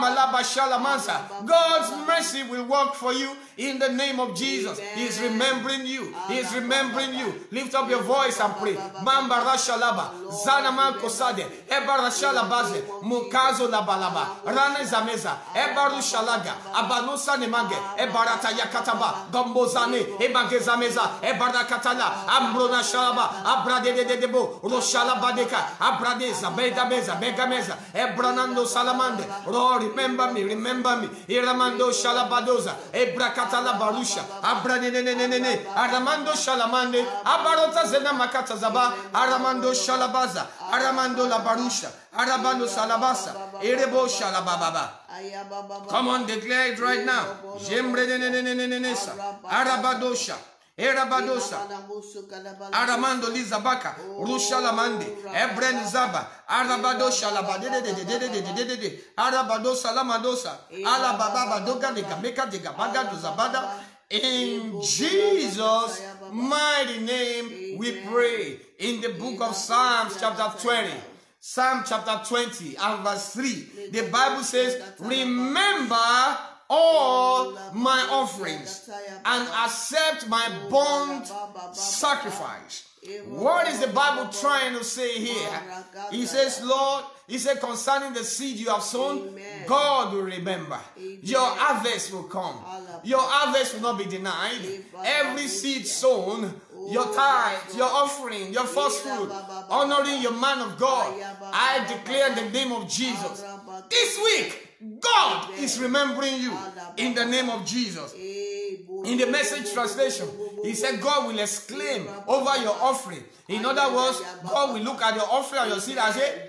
God's mercy will work for you. In the name of Jesus, He is remembering you. He is remembering you. Lift up your voice and pray. Mamba rashalaba, zanaman kosade, eba rashalabaze, mukazo labalaba, rane zameza, eba rushalaga, abanusa nemage, eba rata yakataba, gambozane, eba gezameza, eba rakatala, ambrona shalaba, abrade de debo, roshalabadeka, abradeza, bedameza, begameza, ebranando salamande. Lord, remember me, remember me. Iramando shalabadoza, ebra la barusha, abrane ne ne ne ne ne, aramando shalamande, abarota zena makata zaba, aramando shalabaza, aramando la barusha, arabando salabasa, erebo shalababa. Come on, declare it right now. Jembre ne ne ne ne ne ne sa, arabadosha. Erabadosa, Aramando Lizabaka, Rushalamande, Ebren Zaba, Arabadosha, Labade, Arabadosa, Lamadosa, Alababa, Doga de Gameka de Gabaga, Zabada. In Jesus' mighty name we pray. In the book of Psalms, chapter twenty. Psalm chapter twenty and verse three. The Bible says, remember all my offerings and accept my burnt sacrifice. What is the Bible trying to say here? He says, Lord, he said concerning the seed you have sown, God will remember. Your harvest will come. Your harvest will not be denied. Every seed sown, your tithe, your offering, your first fruit, honoring your man of God, I declare in the name of Jesus. This week, God is remembering you in the name of Jesus. In the Message translation, he said God will exclaim over your offering. In other words, God will look at your offering and your seed and say,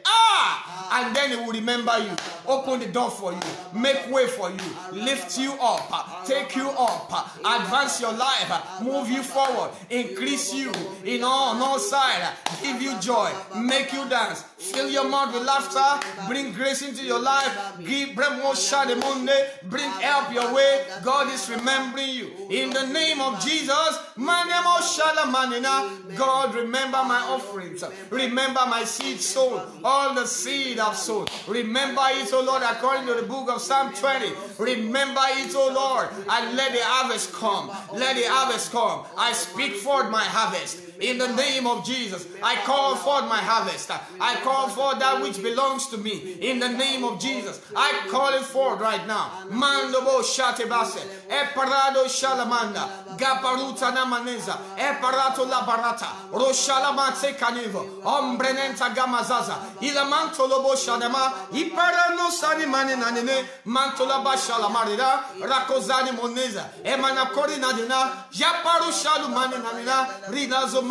ah, and then he will remember you, open the door for you, make way for you, lift you up, take you up, advance your life, move you forward, increase you in all, on all sides, give you joy, make you dance, fill your mouth with laughter, bring grace into your life, give bring more shade Monday, bring help your way. God is remembering you in the name of Jesus. God, remember my offerings, remember my seed sown, all the seed I've sown. Remember it, O Lord, according to the book of Psalm twenty. Remember it, O Lord, and let the harvest come. Let the harvest come. I speak forth my harvest. In the name of Jesus, I call forth my harvest. I call forth that which belongs to me. In the name of Jesus, I call it forth right now. Mandobo shatebase, eparado shalamanda, gaparuta namaneza, eparato la barata, roshalamate canivo, ombrenenta gamazaza, ilamanto lobo shanema, iparano sani manenane, mantola bashalamarida, rakozani moneza, emanakori nadina, japaru shalumane nanina, rinazo.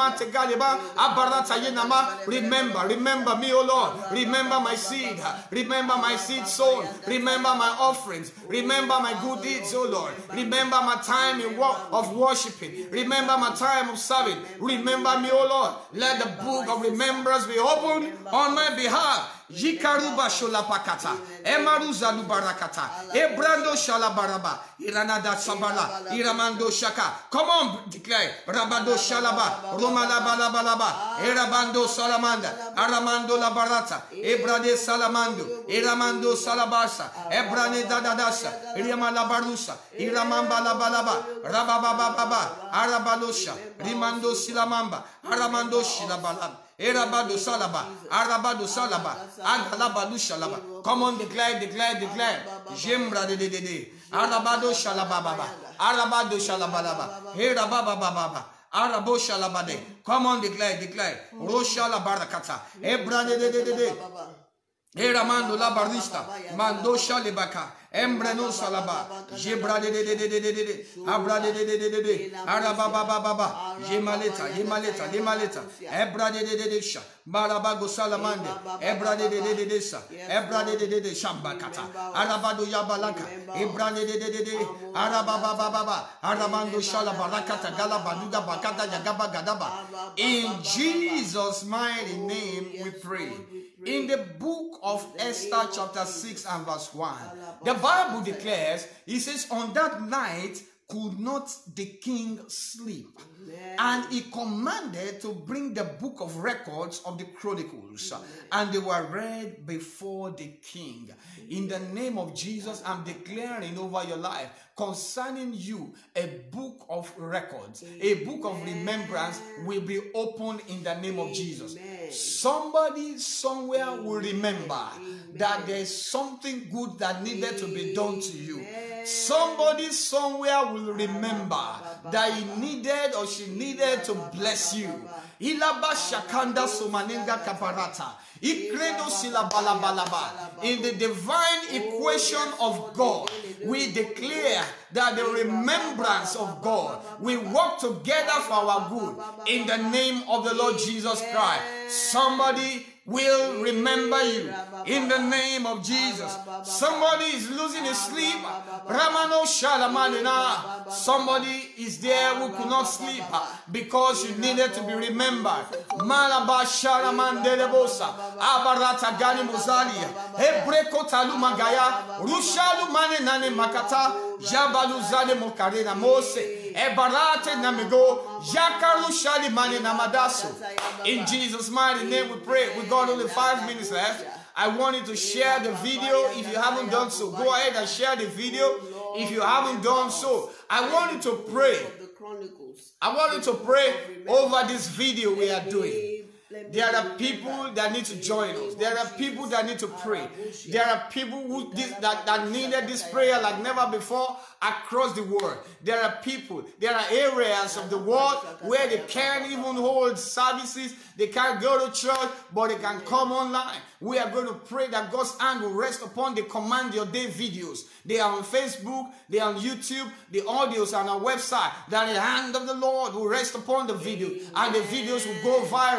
Remember, remember me, O Lord. Remember my seed. Remember my seed sown. Remember my offerings. Remember my good deeds, O Lord. Remember my time in work of worshiping. Remember my time of serving. Remember me, O Lord. Let the book of remembrance be opened on my behalf. Jikaruba sholapakata, emaruza lubarakata, ebrando shalabaraba, iranada sabala, iramando shaka. Come on, declare, rabando shalaba, romalabalabalaba, erabando salamanda, aramando labarata, ebrade salamando, eramando salabasa, ebrane dadadasa, iramalabarusa, iramamba labalaba, rababababa, arabalosha, rimando silamamba, aramando shilabalab. Erabado salaba, arabado salaba, agalabado shalaba. Come on, declare, declare, declare. Jembra de de de de. Arabado shalaba baba, arabado shalaba baba, erababa baba, arabo shalabade. Come on, declare, declare. Roshala barakata, ebra de de de de de. Eramando la barista, mando shalibaka. Embreno salaba, jebra de de de de de de de, abra de de de de de de, araba baba baba, jemaleta, jemaleta, jemaleta, ebra de de de de sha, barabago salamande, ebra de de de de de sa, ebra de de de de shambakata, arabado yabalaka, ebra de de de de de, araba baba baba, arabando shalabarakata, galabaduga bakata jagaba gadaba. In Jesus' mighty name we pray. In the book of Esther chapter six and verse one, the Bible declares, it says, on that night could not the king sleep. And he commanded to bring the book of records of the chronicles, and they were read before the king. In the name of Jesus, I'm declaring over your life concerning you a book of records, a book of remembrance will be opened in the name of Jesus. Somebody somewhere will remember that there's something good that needed to be done to you. Somebody somewhere will remember that he needed or she needed to bless you. Ilaba shakanda sumanenga kaparata. Ikredo silabalabalaba. In the divine equation of God, we declare that the remembrance of God will work together for our good in the name of the Lord Jesus Christ. Somebody will remember you in the name of Jesus. Somebody is losing his sleep. Ramano Shalamanina. Somebody is there who could not sleep because you needed to be remembered. Malaba Shalamandelebosa. Abarata Gani Muzalia. Hebreko Talumagaya. Rushalu Mane Nane Makata. Jabalu Zane Mokarena Mose. Ebarate Namigo. Jakaru Shali Mane Namadaso. In Jesus' mighty name we pray. We got only five minutes left. I want you to share the video. If you haven't done so, go ahead and share the video. If you haven't done so, I want you to pray. I want you to pray over this video we are doing. There are people that need to join us. There are people that need to pray. There are people who this, that, that needed this prayer like never before across the world. There are people, there are areas of the world where they can't even hold services. They can't go to church, but they can come online. We are going to pray that God's hand will rest upon the Command Your Day videos. They are on Facebook, they are on YouTube, the audios are on our website. That the hand of the Lord will rest upon the video, and the videos will go viral. They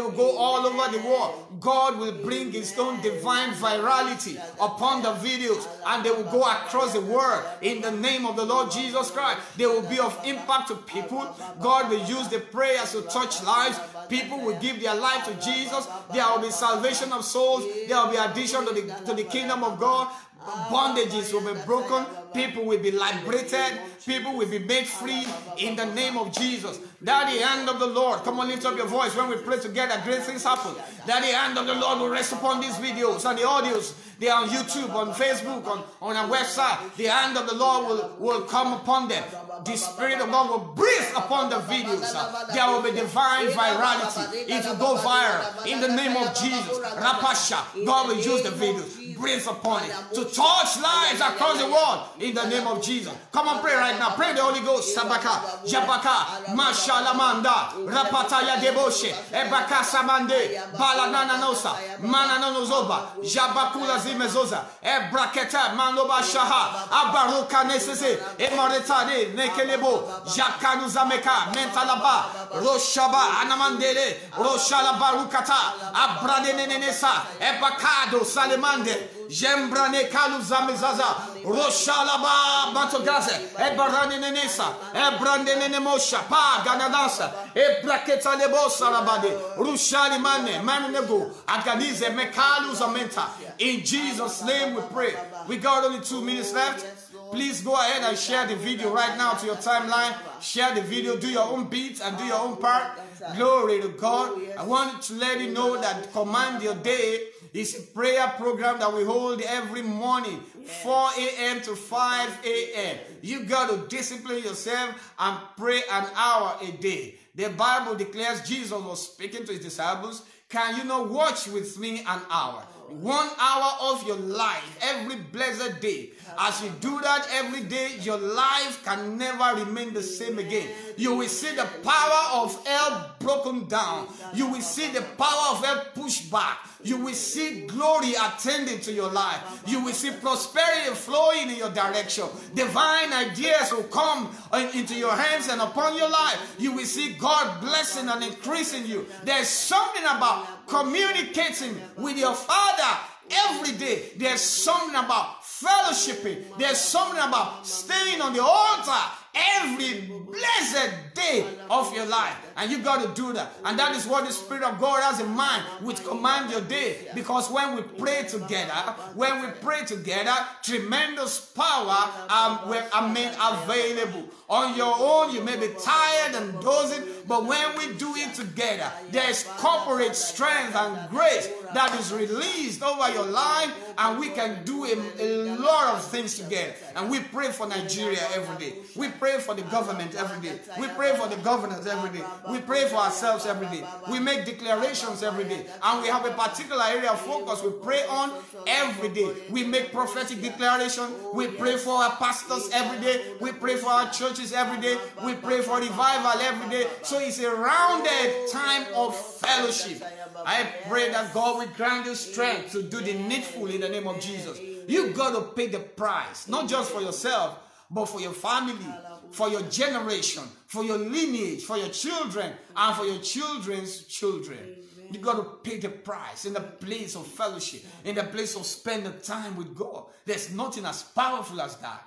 will go all over the world. God will bring his own divine virality upon the videos, and they will go across the world in the name of the Lord Jesus Christ. They will be of impact to people. God will use the prayers to touch lives. People will give their life to Jesus. There will be salvation of souls. There will be addition to the, to the kingdom of God. Bondages will be broken. People will be liberated. People will be made free in the name of Jesus. That the hand of the Lord, come on, lift up your voice. When we pray together, great things happen. That the hand of the Lord will rest upon these videos and the audios. They are on YouTube, on Facebook, on, on our website. The hand of the Lord will, will come upon them. The Spirit of God will breathe upon the videos. There will be divine virality. It will go viral in the name of Jesus. Rapasha, God will use the videos, breathe upon it to touch lives across the world in the name of Jesus. Come on, pray right now. Pray the Holy Ghost. Sabaka, Jabaka, Mashalamanda, Rapataya Deboshe, Ebaka Samande, Balanana Nosa, Mananozoba, Jabakula Zimezoza, Ebraketa, Manoba Shaha, Abaruka Nesese, Emoretade, Nekelebo, Jakanuzameka, Mentalaba, Roshaba, Anamandele, Roshala Barukata, Abradenenesa, Ebakado, Salemande, Jembrane Kaluzamizaza, Roshalaba, Batogaze, Ebaranenesa, Ebrandenemosha, Pa, Ganadasa, Ebraketa Lebosa Rabade, Rushalimane, Manego, Aganize, Mekaluzamenta. In Jesus' name we pray. We got only two minutes left. Please go ahead and share the video right now to your timeline. Share the video, do your own beats and do your own part. Glory to God. I wanted to let you know that Command Your Day is a prayer program that we hold every morning, four A M to five A M You got to discipline yourself and pray an hour a day. The Bible declares Jesus was speaking to his disciples. Can you not watch with me an hour? One hour of your life every blessed day. As you do that every day, your life can never remain the same again. You will see the power of hell broken down. You will see the power of hell pushed back. You will see glory attending to your life. You will see prosperity flowing in your direction. Divine ideas will come into your hands and upon your life. You will see God blessing and increasing you. There's something about communicating with your Father every day. There's something about fellowshipping. There's something about staying on the altar every blessed day of your life. And you got to do that. And that is what the Spirit of God has in mind with Command Your Day. Because when we pray together, when we pray together, tremendous power um, are made available. On your own, you may be tired and dozing, but when we do it together, there is corporate strength and grace that is released over your life, and we can do a, a lot of things together. And we pray for Nigeria every day. We pray for the government every day. We pray for the governors every day. We pray for ourselves every day. We make declarations every day. And we have a particular area of focus we pray on every day. We make prophetic declaration. We pray for our pastors every day. We pray for our churches every day. We pray for revival every day. So it's a rounded time of fellowship. I pray that God will grant you strength to do the needful in the name of Jesus. You got to pay the price, not just for yourself, but for your family, for your generation, for your lineage, for your children, and for your children's children. You got to pay the price in the place of fellowship, in the place of spending time with God. There's nothing as powerful as that.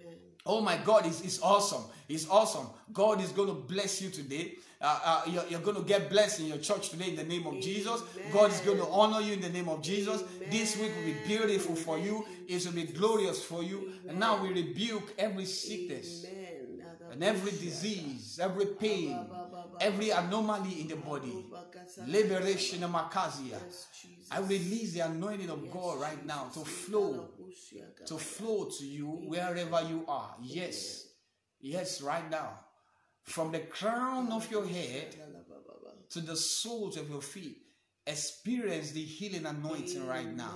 Oh my God, it's, it's awesome. It's awesome. God is going to bless you today. Uh, uh, you're, you're going to get blessed in your church today in the name of Amen. Jesus. God is going to honor you in the name of Jesus. Amen. This week will be beautiful for you. It will be glorious for you. Amen. And now we rebuke every sickness Amen. And every disease, every pain, every anomaly in the body. Liberation and Makazia. I release the anointing of God right now to flow, to flow to you wherever you are. Yes, yes, right now. From the crown of your head to the soles of your feet, experience the healing anointing right now.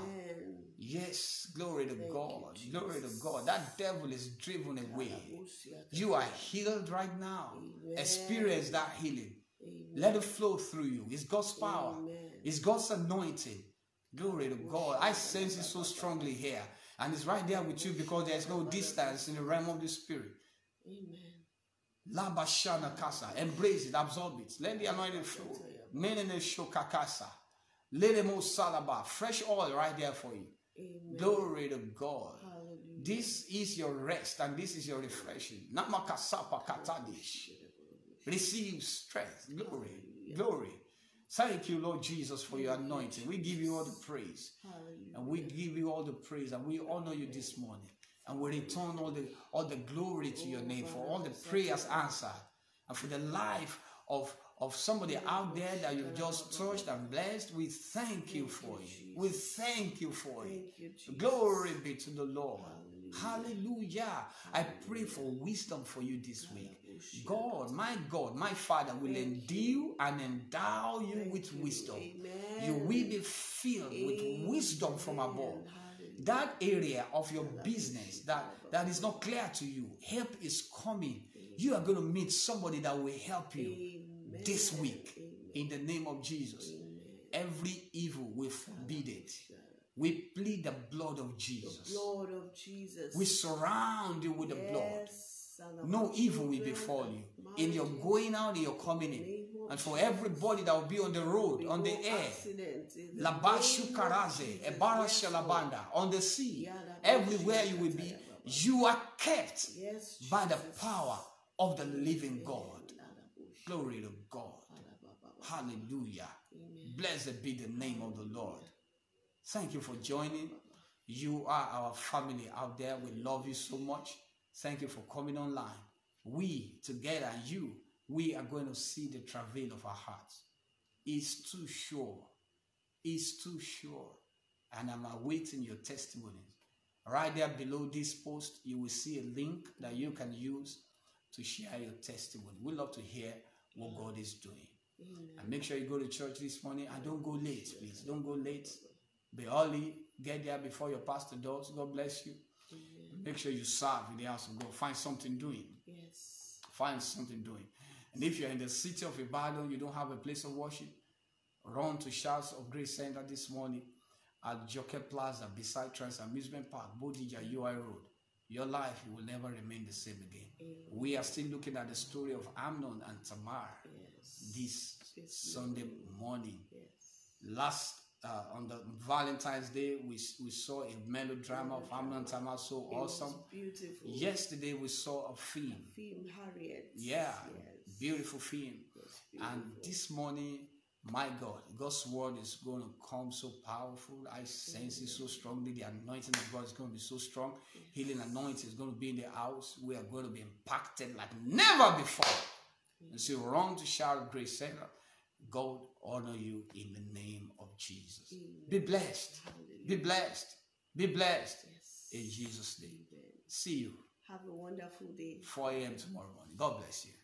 Yes, glory to God, glory to God. That devil is driven away. You are healed right now. Experience that healing. Let it flow through you. It's God's power. It's God's anointing. Glory to God. I sense it so strongly here. And it's right there with you because there's no distance in the realm of the Spirit. Amen. Labashana kasa. Embrace it, absorb it. Let the anointing flow. Menene shokakasa. Let them all salaba. Fresh oil right there for you. Amen. Glory to God. Hallelujah. This is your rest and this is your refreshing. Namakasapa katadish. Receive strength. Glory. Hallelujah. Glory. Thank you, Lord Jesus, for your anointing. We give you all the praise. Hallelujah. And we give you all the praise and we honor you this morning. And we return all the all the glory to your name for all the prayers answered and for the life of, of somebody out there that you've just touched and blessed. We thank you for it. We thank you for it. Glory be to the Lord. Hallelujah. I pray for wisdom for you this week. God, my God, my Father will endue and endow you with wisdom. You will be filled with wisdom from above. That area of your business that, that is not clear to you, help is coming. You are going to meet somebody that will help you Amen. This week. Amen. In the name of Jesus. Amen. Every evil, we forbid it. We plead the blood of Jesus. The blood of Jesus. We surround you with the yes. blood. No evil will befall you. In your going out and your coming in. And for everybody that will be on the road, on the air, Labashu Karaze, Ebara Shalabanda, on the sea, everywhere you will be, you are kept by the power of the living God. Glory to God. Hallelujah. Blessed be the name of the Lord. Thank you for joining. You are our family out there. We love you so much. Thank you for coming online. We together and you, we are going to see the travail of our hearts. It's too sure. It's too sure. And I'm awaiting your testimonies. Right there below this post, you will see a link that you can use to share your testimony. We love to hear what God is doing. Amen. And make sure you go to church this morning and don't go late, please. Don't go late. Be early. Get there before your pastor does. God bless you. Amen. Make sure you serve in the house of God. Find something doing. Yes. Find something doing. And if you're in the city of Ibadan, you don't have a place of worship, run to Shouts of Grace Center this morning at Jockey Plaza beside Trans Amusement Park, Bodija, U I Road. Your life will never remain the same again. Amen. We are still looking at the story of Amnon and Tamar yes. this yes. Sunday morning. Yes. Last uh, on the Valentine's Day, we, we saw a melodrama of Amnon and Tamar, so it awesome. Beautiful. Yesterday we saw a film. A film, Harriet. Yeah, yes. Beautiful film. Beautiful. And this morning, my God, God's word is going to come so powerful. I sense it so strongly. The anointing of God is going to be so strong. Healing anointing is going to be in the house. We are going to be impacted like never before. And so run to Shout Grace Center. God honor you in the name of Jesus. Amen. Be blessed. Hallelujah. Be blessed. Be blessed. Yes. In Jesus' name. Amen. See you. Have a wonderful day. four a m tomorrow morning. God bless you.